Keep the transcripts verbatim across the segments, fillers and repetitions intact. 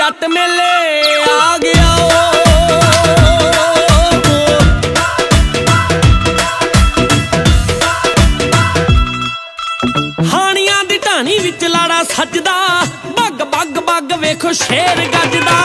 जट मेले आ गया हानियां दी ढाणी विच लाड़ा सजदा बग बग बग वेखो शेर गजदा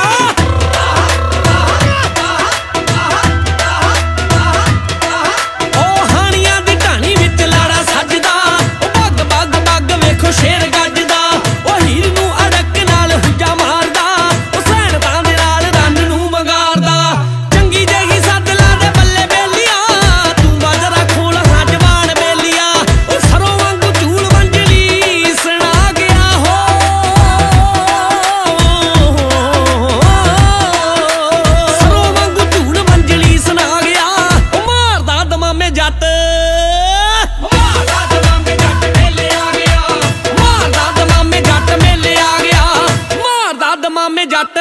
ओ हानियां दी ढाणी विच लाड़ा सजदा बग बग बग वेखो शेर गजदा ओ हीर नू अड़क नाल हुजा मारदा ओ सैनतां दे नाल रन नू वंगारदा चंगी जेही सद ला दे बल्ले बेलिया तू बाजरा खोल हां जवान बेलिया ओ सरों वांगू झूल वंजली सुना गया हो सरों वांगू झूल वंजली सुना गया ओ मारदा दमामे जट मारदा दमामे जट मेले आ गया मारदा दमामे जट मेले आ गया मारदा दमामे जट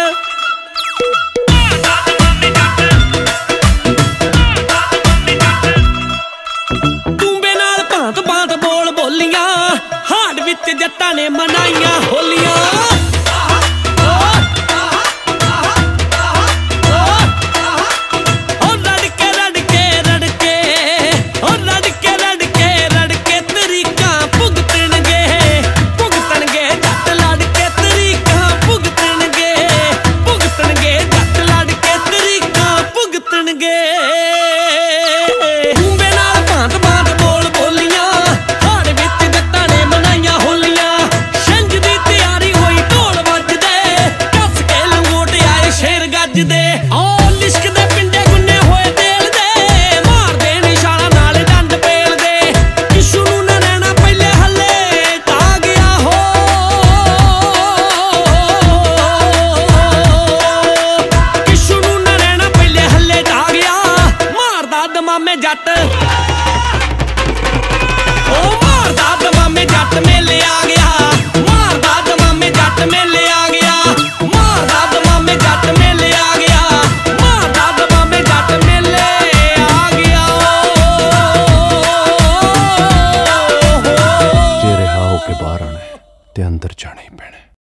टूंबे नाल भांत भांत बोल बोलियां हाड़ विच जट्टां ने मनाइयां होलियां ओ रड़के रड़के रड़के ओ रड़के रड़के रड़के तरीकां भुगतणगे भुगतणगे जट लड़के तरीकां भुगतणगे भुगतणगे जट लड़के तरीकां भुगतणगे टूंबे नाल भांत भांत बोल बोलियां हाड़ विच जट्टां ने मनाइयां होलियां छंज दी तैयारी होई ढोल वजदे कस के लंगोट आए शेर गजदे ओ लिशकदे पिंडे गुन्ने होए तेल दे मारदे निशाना नाल डंड पेल दे किशू नू ना रहना पहले हल्ले टा गया हो किशू नू ना रहना पहले हल्ले टा गया मारदा दमामे जट ओ मारदा दमामे जट मेले आ गया मारदा दमामे जट मेले आ गया मारदा दमामे जट मेले आ गया मारदा दमामे जट मेले आ गया जे रिहा हो के बाहर आना है ते अंदर जाना ही पैना है।